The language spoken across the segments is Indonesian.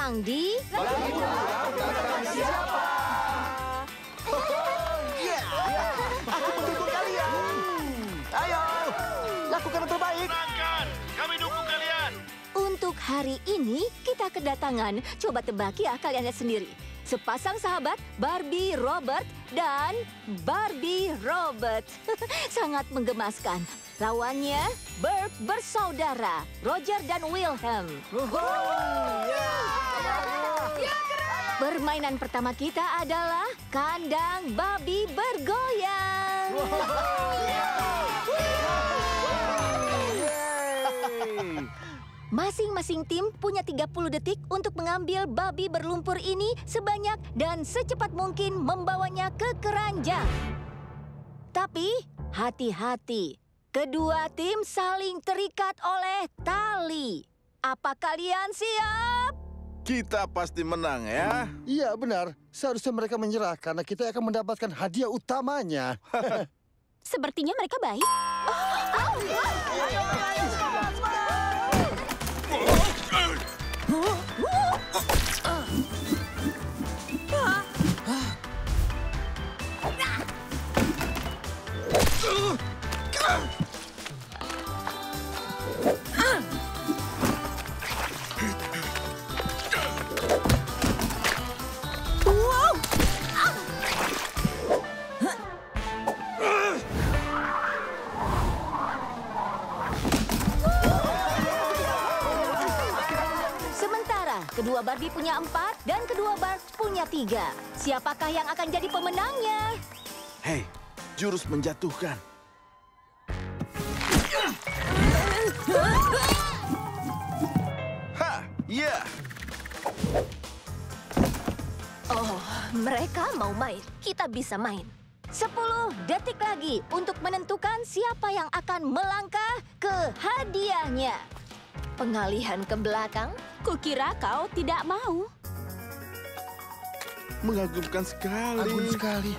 menang di... Siapa? Aku mendukung kalian. Ayo, lakukan yang terbaik. Menangkan! Kami dukung kalian! Untuk hari ini, kita kedatangan. Coba tebak ya, kalian lihat sendiri. Sepasang sahabat, Barbie Robert dan Barbie Robert. Sangat menggemaskan. Lawannya, Bert bersaudara, Roger dan Wilhelm. Permainan pertama kita adalah kandang babi bergoyang. Masing-masing tim punya 30 detik untuk mengambil babi berlumpur ini sebanyak dan secepat mungkin membawanya ke keranjang. Tapi hati-hati, kedua tim saling terikat oleh tali. Apa kalian siap? Kita pasti menang ya. Iya, benar. Seharusnya mereka menyerah karena kita akan mendapatkan hadiah utamanya. Sepertinya mereka baik. Sementara kedua Barbie punya 4 dan kedua Barbs punya 3. Siapakah yang akan jadi pemenangnya? Hei, jurus menjatuhkan. Ha, ya. Oh, mereka mau main. Kita bisa main. 10 detik lagi untuk menentukan siapa yang akan melangkah ke hadiahnya. Pengalihan ke belakang? Kukira kau tidak mau. Mengagumkan sekali. Agung sekali.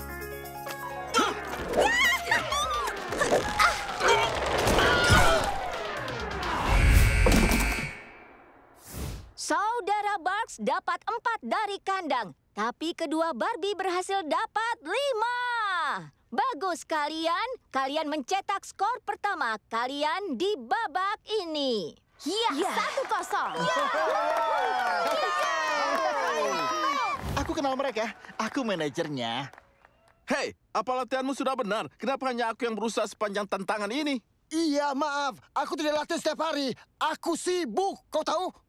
Saudara Barks dapat 4 dari kandang, tapi kedua Barbie berhasil dapat 5. Bagus kalian, kalian mencetak skor pertama kalian di babak ini. Ya, 1-0. Aku kenal mereka. Aku manajernya. Hei, apa latihanmu sudah benar? Kenapa hanya aku yang berusaha sepanjang tantangan ini? Iya, maaf. Aku tidak latihan setiap hari. Aku sibuk, kau tahu?